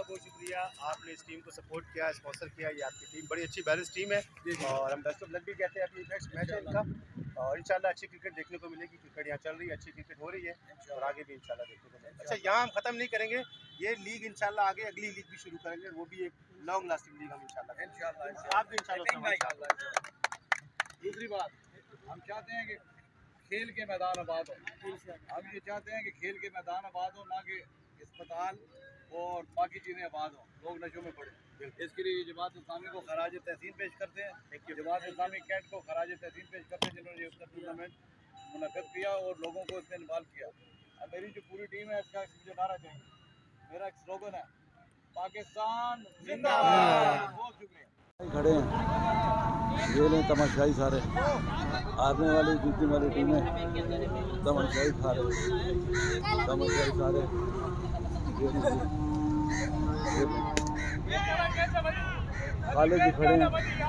बहुत शुक्रिया, आपने इस टीम को सपोर्ट किया, स्पॉन्सर किया। ये आपकी टीम बड़ी अच्छी बैलेंस टीम है और हम बेस्ट ऑफ लक भी कहते हैं। अभी नेक्स्ट मैच है इनका और इंशाल्लाह अच्छी क्रिकेट देखने को मिलेगी। क्रिकेट यहाँ चल रही है, अच्छी क्रिकेट हो रही है और आगे भी इंशाल्लाह देखने को मिलेगी। अच्छा, यहाँ हम ख़त्म नहीं करेंगे ये लीग, इंशाल्लाह आगे अगली लीग भी शुरू करेंगे, वो भी एक लॉन्ग लास्टिंग लीग हम इंशाल्लाह आप भी इंशाल्लाह। दूसरी बात, हम चाहते हैं कि खेल के मैदान आबाद हो। हम ये चाहते हैं कि खेल के मैदान आबाद हो, ना कि अस्पताल और बाकी चीज़ें आबाद हों, लोग नशों में पड़े। इसके लिए जमात इस्लामी को खराज तहसीन पेश करते हैं। जमात इस्लामी कैंट को खराज तहसीन पेश करते हैं जिन्होंने ये टूर्नामेंट मुनक़्क़द किया और लोगों को इसमें इन्वॉल्व किया। अब मेरी जो पूरी टीम है इसका मुझे नारा चाहिए, मेरा एक स्लोगन है, पाकिस्तान जिंदाबाद। बहुत शुक्रिया। खड़े हैं, ये लें तमाशाई सारे हारने वाली जीतने वाली टीमें तमाशाई खा रहे, तमाशाई सारे खालिद भी खड़े हैं,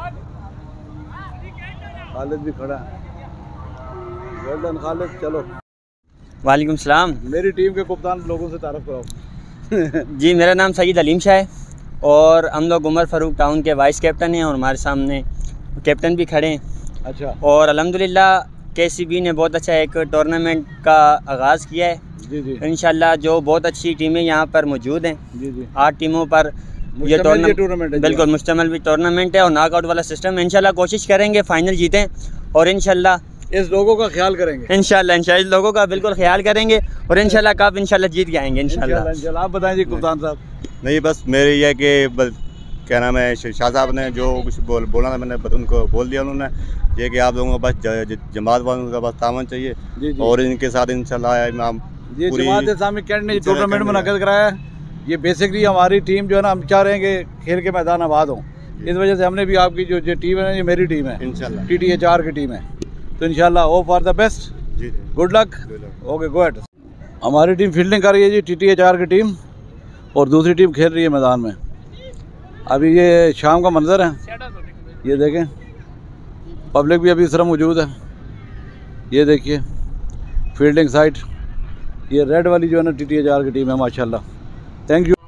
खालिद भी खड़ा है। वेल खालिद, चलो। वालेकुम सलाम। मेरी टीम के कप्तान लोगों से तारुफ कराओ। जी, मेरा नाम सईद अलीम शाह है और हम लोग उमर फ़ारूक टाउन के वाइस कैप्टन हैं और हमारे सामने कैप्टन भी खड़े हैं। अच्छा। और अल्हम्दुलिल्लाह KCB ने बहुत अच्छा एक टूर्नामेंट का आगाज़ किया है। जी जी। इंशाल्लाह जो बहुत अच्छी टीमें यहाँ पर मौजूद हैं। जी जी। 8 टीमों पर ये टूर्नामेंट है, बिल्कुल मुश्तमिल भी टूर्नामेंट है और नॉकआउट वाला सिस्टम है। इंशाल्लाह कोशिश करेंगे फाइनल जीतें और इंशाल्लाह इस लोगों का ख्याल करेंगे। इंशाल्लाह इस लोगों का बिल्कुल ख्याल करेंगे और इंशाल्लाह कप इंशाल्लाह जीत के आएंगे इंशाल्लाह। आप बताएं जी कप्तान साहब। नहीं, बस मेरे ये कि क्या नाम है, शाह साहब ने जो कुछ बोलना था मैंने उनको बोल दिया। उन्होंने ये कि आप लोगों को बस जमात वालों का बस तावन चाहिए और इनके साथ इंशाल्लाह ये जमात इस्लामी कैंट ने टूर्नामेंट मुनक़्क़द कराया है। ये बेसिकली हमारी टीम जो है ना, हम चाह रहे हैं कि खेल के मैदान आबाद हों। इस वजह से हमने भी आपकी जो टीम है ना, ये मेरी टीम है इंशाल्लाह, TTH4 की टीम है। तो इंशाल्लाह hope for the best, good luck, okay go ahead. हमारी टीम फील्डिंग कर रही है जी, TTH4 की टीम, और दूसरी टीम खेल रही है मैदान में। अभी ये शाम का मंजर है, ये देखें, पब्लिक भी अभी इस तरह मौजूद है। ये देखिए फील्डिंग साइड, ये रेड वाली जो है ना TTH4 की टीम है माशाल्लाह। Thank you.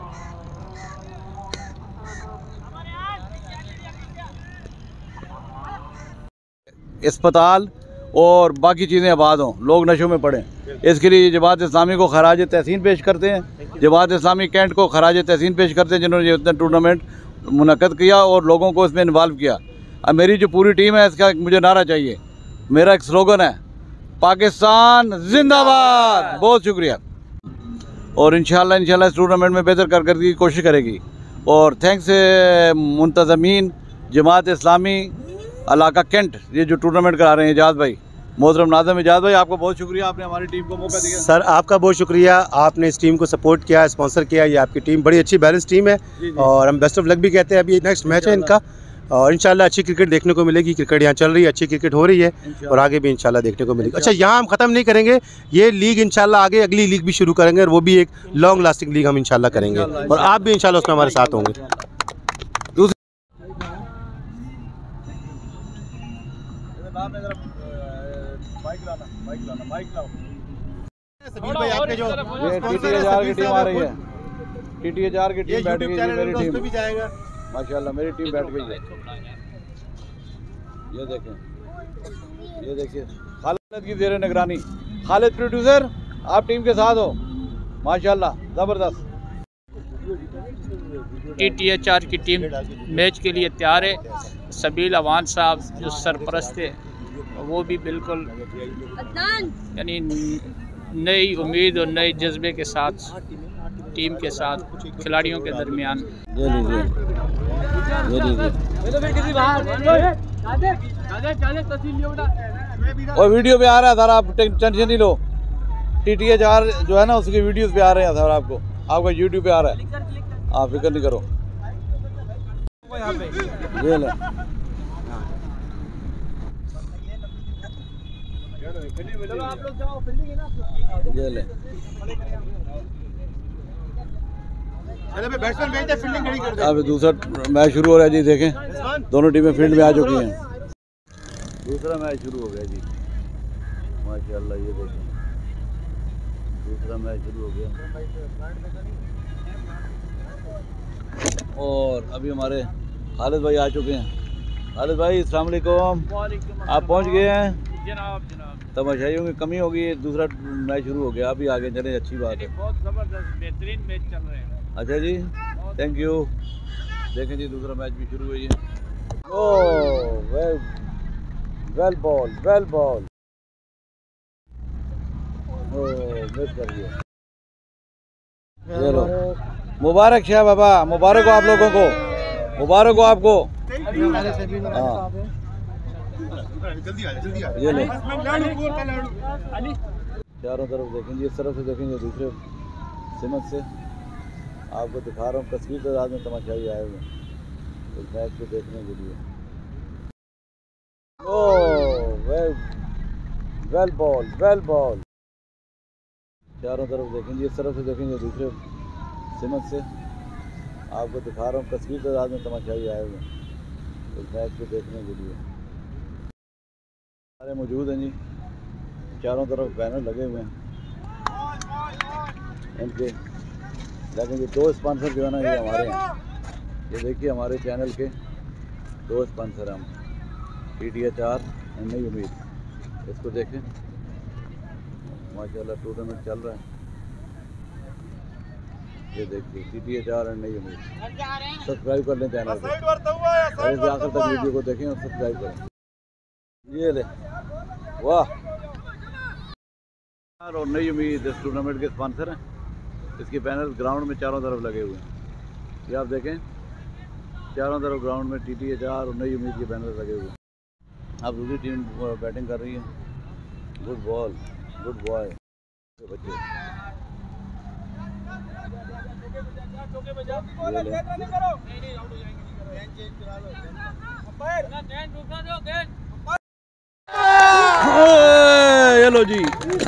अस्पताल और बाकी चीज़ें आबाद हों, लोग नशों में पड़ें। इसके लिए जमात इस्लामी को खराज तहसीन पेश करते हैं। जमात इस्लामी कैंट को खराज तहसीन पेश करते हैं जिन्होंने ये टूर्नामेंट मुनक़्क़द किया और लोगों को इसमें इन्वॉल्व किया। अब मेरी जो पूरी टीम है इसका मुझे नारा चाहिए, मेरा एक स्लोगन है, पाकिस्तान जिंदाबाद। बहुत शुक्रिया और इंशाल्लाह इस टूर्नामेंट में बेहतर कारकर्दगी की कोशिश करेगी। और थैंक्स मुंतज़मीन जमात इस्लामी इलाका कैंट, ये जो टूर्नामेंट करा रहे हैं, एजाज भाई, मोहतरम नाज़िम एजाज भाई, आपका बहुत शुक्रिया, आपने हमारी टीम को मौका दिया। सर आपका बहुत शुक्रिया, आपने इस टीम को सपोर्ट किया, स्पॉन्सर किया। ये आपकी टीम बड़ी अच्छी बैलेंस टीम है और हम बेस्ट ऑफ लक भी कहते हैं। अभी नेक्स्ट मैच है इनका और इंशाल्लाह अच्छी क्रिकेट देखने को मिलेगी। क्रिकेट यहाँ चल रही है, अच्छी क्रिकेट हो रही है और आगे भी इंशाल्लाह देखने को मिलेगी। अच्छा, यहाँ हम ख़त्म नहीं करेंगे ये लीग, इंशाल्लाह आगे अगली लीग भी शुरू करेंगे और वो भी एक लॉन्ग लास्टिंग लीग हम इंशाल्लाह करेंगे और आप भी इंशाल्लाह उसमें हमारे साथ होंगे। भाई आपके जो TTH4 की टीम आ रही है, TTH4 की टीम बैठ गई है, मेरी टीम भी जाएगा माशाल्लाह, मेरी टीम बैठ गई है। ये देखें, ये देखिए खालिद की ज़ेरे निगरानी, खालिद प्रोड्यूसर आप टीम के साथ हो माशाल्लाह, ज़बरदस्त। TTH4 की टीम मैच के लिए तैयार है। सबील अवान साहब जो सरपरस्त है वो भी बिल्कुल यानी नई उम्मीद और नए जज्बे के साथ टीम के साथ खिलाड़ियों के दरमियान। और वीडियो पे आ रहा है सर, आप टेंशन नहीं लो। TTH4 जो है ना उसकी वीडियोस पे आ रहे हैं सर, आपका YouTube पे आ रहा है, आप फिक्र नहीं करो। ये ले ये ले अब दूसरा मैच शुरू हो रहा है जी, देखें दोनों टीमें फील्ड में आ चुकी हैं। दूसरा मैच शुरू हो गया जी माशाल्लाह, ये देखें दूसरा मैच शुरू हो गया। और अभी हमारे खालिद भाई आ चुके हैं। खालिद भाई अस्सलाम वालेकुम, आप पहुंच गए हैं? जनाब जनाब, तमाशाइयों की कमी हो गई है, दूसरा मैच शुरू हो गया, अभी आगे चले, अच्छी बात है। बहुत ज़बरदस्त बेहतरीन मैच चल रहे हैं। अच्छा जी, थैंक यू। देखें जी दूसरा मैच भी शुरू हुई है। ओह वेल बॉल मिस कर दिया। चलो मुबारक शाह बाबा, मुबारक हो आप लोगों को, मुबारक हो आपको। हाँ ये ले, चारों तरफ देखेंगे, इस तरफ से देखेंगे, दूसरे सिमत से आपको दिखा रहा हूँ, तस्वीर तादाद में तमाशाई आए हुए हैं इस मैच को देखने के लिए। ओह वेल बॉल, चारों तरफ देखेंगे, इस तरफ से देखेंगे, दूसरे सिमत से आपको दिखा रहा हूँ, तस्वीर तादाद में तमाशाई आए हुए हैं इस मैच को देखने के लिए। सारे मौजूद हैं जी, चारों तरफ बैनर लगे हुए हैं इनके, लेकिन ये 2 स्पॉन्सर जो है ना ये हमारे हैं। ये देखिए हमारे चैनल के 2 स्पॉन्सर हैं हम, TTH4 नई उम्मीद। इसको देखें माशाल्लाह टूर्नामेंट चल रहा है, ये देखिए TTH4 नई उम्मीद। सब्सक्राइब कर लें चैनल को, आखिर तक वीडियो को देखें और सब्सक्राइब करें। ये ले, वाह। और नई उम्मीद इस टूर्नामेंट के स्पॉन्सर हैं, इसके बैनर ग्राउंड में चारों तरफ लगे हुए हैं। ये आप देखें चारों तरफ ग्राउंड में TTH4 और नई उम्मीद के बैनर लगे हुए हैं। अब दूसरी टीम बैटिंग कर रही है। गुड बॉल, गुड बॉय बच्चे। ये लो जी,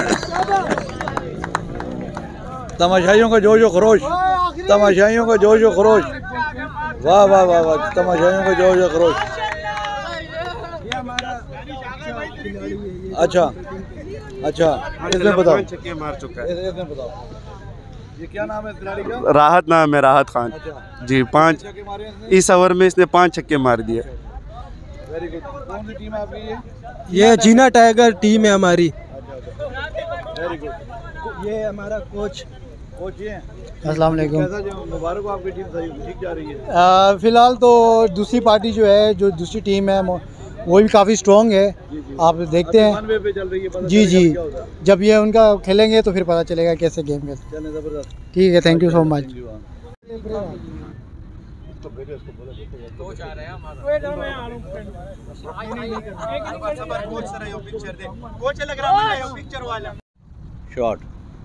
तमाशाइयों का जोश खरोश, तमाशाइयों का जोश खरोश, वाह वाह वाह वाह, तमाशाइयों का जोश खरोश। अच्छा अच्छा, इसमें बताओ, छक्के मार चुका है। इसमें बताओ ये क्या नाम है खिलाड़ी का? राहत नाम है, राहत खान। अच्छा जी, 5 इस ओवर में इसने 5 छक्के मार दिए। Very good. कौन सी टीम आपकी है? ये जीना टाइगर टीम है हमारी। Very good. ये हमारा कोच ये हैं। अस्सलाम वालेकुम। कैसा जो मुबारक हो, आपकी टीम सही ठीक जा रही है? फ़िलहाल तो दूसरी पार्टी जो है, जो दूसरी टीम है वो भी काफ़ी स्ट्रॉन्ग है। आप देखते हैं वन वे पे चल रही है, पता जी चलेगा जी, क्या होता है। जब ये उनका खेलेंगे तो फिर पता चलेगा कैसे गेम खेलते चलें, जबरदस्त। हैं। ठीक है, thank you so much. Thank you, हाँ। शॉट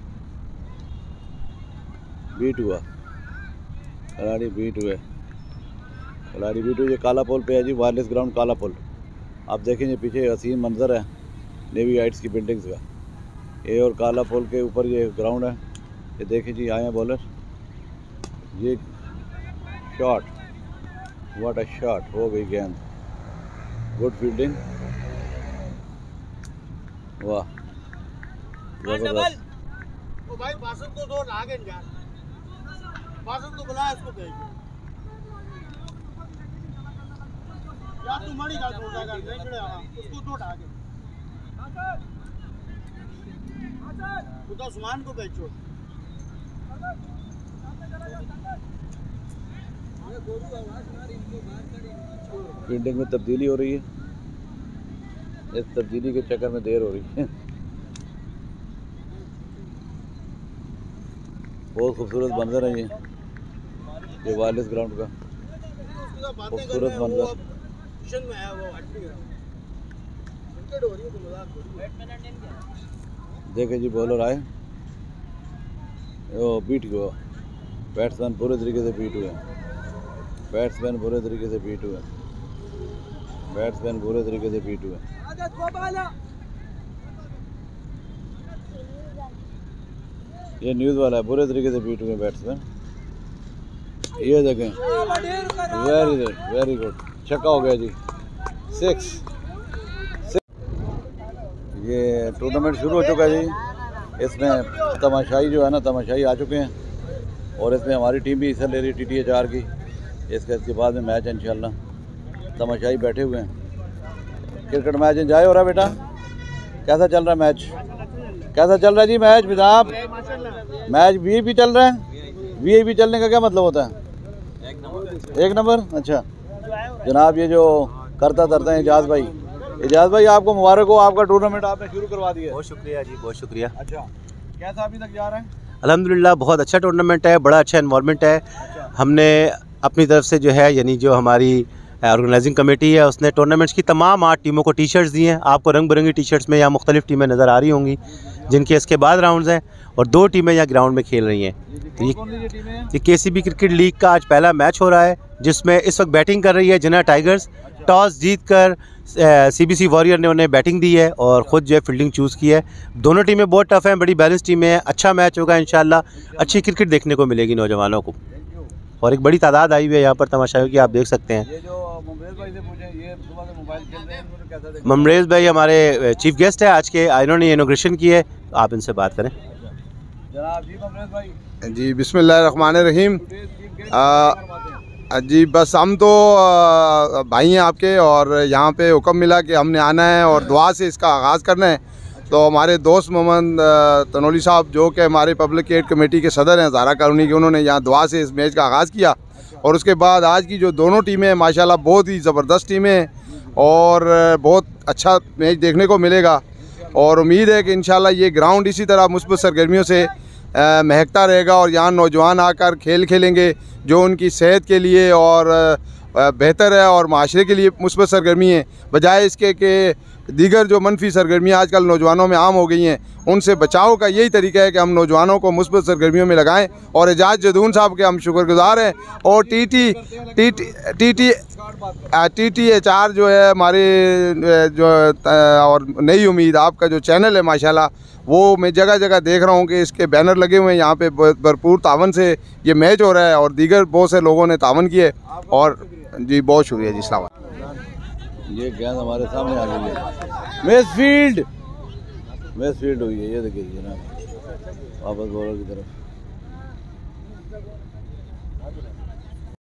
बीट हुआ, खिलाड़ी बीट हुए, खिलाड़ी बीट हुए। ये काला पोल पे है जी, वायरलेस ग्राउंड काला पोल। आप देखेंगे पीछे हसीन मंजर है नेवी हाइट्स की बिल्डिंग्स का, ये और काला पोल के ऊपर ये ग्राउंड है। ये देखिए जी, आए हैं बॉलर, ये शॉट, व्हाट अ शॉट, हो गई गेंद, गुड फील्डिंग, वाह जबरदस्त। ओ भाई बासुन को दो आगे जा, बासुन को बुला, इसको भेज यार, तू मरी जा, छोड़ जाएगा नहीं खड़े, हां उसको दो आगे, खुदा उस्मान को भेजो। फील्डिंग में तब्दीली हो रही है, इस तब्दीली के चक्कर में देर हो रही है। बहुत खूबसूरत मंजर है ये वायरलेस ग्राउंड का, खूबसूरत मंजर। देखे जी बॉलर आए, ओ बीट हुआ, बैट्समैन पूरे तरीके से बीट हुए, बैट्समैन पूरे तरीके से बीट हुए, बैट्समैन पूरे तरीके से बीट हुए। ये न्यूज़ वाला है, पूरे तरीके से बीट हुए बैट्समैन। ये देखें, वेरी गुड, छक्का हो गया जी, 6। ये टूर्नामेंट शुरू हो चुका है जी। इसमें तमाशाई जो है ना, तमाशाई आ चुके हैं और इसमें हमारी टीम भी हिस्सा ले रही है, TTH4 की। इसके बाद में मैच है इंशाल्लाह। तमाशाई बैठे हुए हैं। क्रिकेट मैच एंजॉय हो रहा है बेटा? कैसा चल रहा है मैच? कैसा चल रहा है जी मैच साहब? मैच वीआईपी चल रहा है? वीआईपी चलने का क्या मतलब होता है? एक नंबर। अच्छा जनाब, ये जो करता धरता है एजाज भाई आपको मुबारक हो, आपका टूर्नामेंट आपने शुरू करवा दिया। बहुत शुक्रिया जी, बहुत शुक्रिया। अच्छा कैसा अभी तक जा रहा है? अल्हम्दुलिल्लाह बहुत अच्छा टूर्नामेंट है, बड़ा अच्छा इन्वॉल्वमेंट है। हमने अपनी तरफ से जो है यानी जो हमारी ऑर्गेनाइजिंग कमेटी है उसने टूर्नामेंट्स की तमाम 8 टीमों को टी शर्ट्स दी हैं। आपको रंग बिरंगी टी शर्ट्स में यहाँ मुख्तलिफ टीमें नज़र आ रही होंगी जिनके इसके बाद राउंड्स हैं और 2 टीमें यहाँ ग्राउंड में खेल रही हैं। तो ये KCB क्रिकेट लीग का आज पहला मैच हो रहा है जिसमें इस वक्त बैटिंग कर रही है जिन्ना टाइगर्स। टॉस जीत कर CBC वॉरियर ने उन्हें बैटिंग दी है और ख़ुद जो है फील्डिंग चूज़ की है। दोनों टीमें बहुत टफ हैं, बड़ी बैलेंस टीमें हैं। अच्छा मैच होगा इंशाल्लाह, अच्छी क्रिकेट देखने को मिलेगी नौजवानों को और एक बड़ी तादाद आई हुई है यहाँ पर तमाशाइयों की, आप देख सकते हैं। ये जो मुमरेज़ भाई से पूछें, ये सुबह से मोबाइल खेल रहे हैं, इन्होंने कैसा देखा? ममरेज़ भाई हमारे चीफ गेस्ट है आज के, इन्होंने इनॉग्रेशन की है, आप इनसे बात करें। जनाब जी मुमरेज़ भाई। जी बिस्मिल्लाहिर्रहमानिर्रहीम। जी बस हम तो भाई हैं आपके और यहाँ पे हुक्म मिला कि हमने आना है और दुआ से इसका आगाज़ करना है। तो हमारे दोस्त मोहम्मद तनोली साहब जो कि हमारे पब्लिक एड कमेटी के सदर हैं ज़ारा कॉलोनी के, उन्होंने यहाँ दुआ से इस मैच का आगाज़ किया और उसके बाद आज की जो दोनों टीमें माशाल्लाह बहुत ही ज़बरदस्त टीमें हैं और बहुत अच्छा मैच देखने को मिलेगा और उम्मीद है कि इंशाल्लाह ये ग्राउंड इसी तरह मुस्बत सरगर्मियों से महकता रहेगा और यहाँ नौजवान आकर खेल खेलेंगे जो उनकी सेहत के लिए और बेहतर है और माशरे के लिए मुस्बत सरगर्मी है, बजाय इसके कि दीगर जो मनफी सरगर्मियाँ आजकल नौजवानों में आम हो गई हैं उनसे बचाव का यही तरीका है कि हम नौजवानों को मुस्बत सरगर्मियों में लगाएं। और एजाज जदून साहब के हम शुक्रगुजार हैं और TTHR जो है हमारे जो और नई उम्मीद आपका जो चैनल है माशाल्लाह, वो मैं जगह जगह देख रहा हूँ कि इसके बैनर लगे हुए हैं। यहाँ पे भरपूर तावन से ये मैच हो रहा है और दीगर बहुत से लोगों ने तावन किए और जी बहुत शुक्रिया जी। सलाम। ये गेंद हमारे सामने आ गई है, मैच फील्ड हुई है, ये देखिए जनाब वापस बॉलर की तरफ।